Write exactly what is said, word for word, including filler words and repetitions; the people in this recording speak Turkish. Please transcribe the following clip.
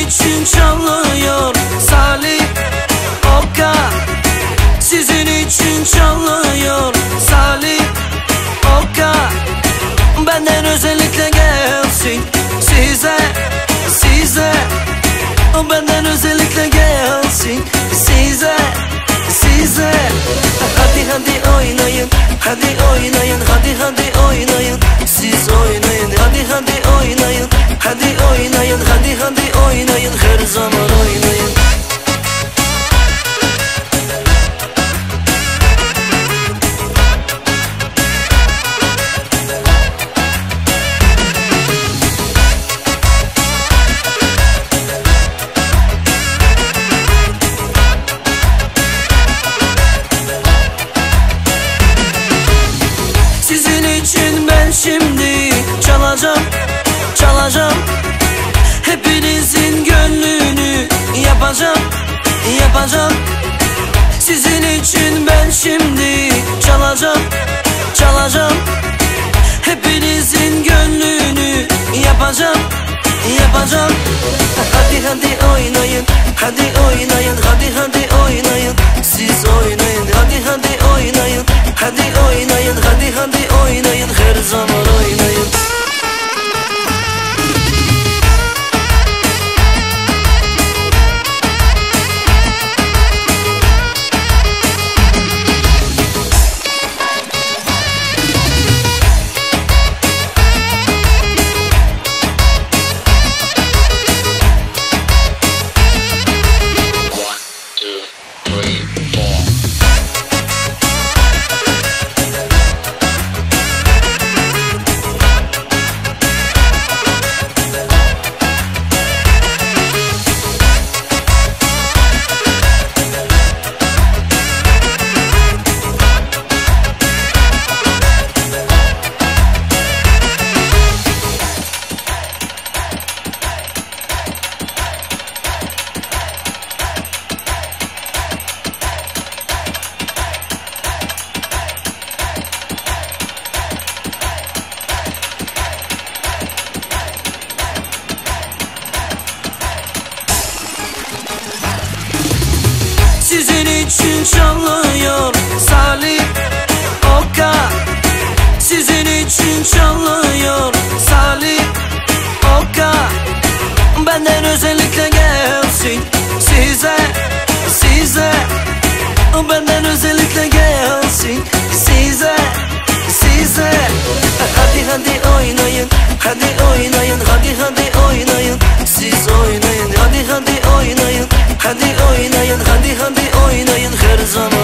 için çalıyor Salih Oka. Sizin için çalıyor Salih Oka. Benden özellikle gelsin size, size. Benden özellikle gelsin size, size. Hadi hadi oynayın, hadi oynayın, hadi hadi oynayın. Siz oynayın, hadi hadi oynayın, hadi oynayın, hadi hadi oynayın. Her zaman oynayın. Şimdi çalacağım, çalacağım. Hepinizin gönlünü yapacağım, yapacağım. Sizin için ben şimdi çalacağım, çalacağım. Hepinizin gönlünü yapacağım, yapacağım. Hadi hadi oynayın, hadi oynayın, hadi hadi oynayın. Siz oynayın, hadi hadi oynayın, hadi oynayın, hadi hadi oynayın. Her zaman oynayın. Sizin için çalıyor Salih Oka. Sizin için çalıyor Salih Oka. Benden özellikle gelsin size, size. Benden özellikle gelsin size, size. Hadi hadi oynayın, hadi oynayın, hadi hadi oynayın. Siz oynayın, hadi hadi oynayın, hadi oynayın, hadi hadi oynayın. Her zaman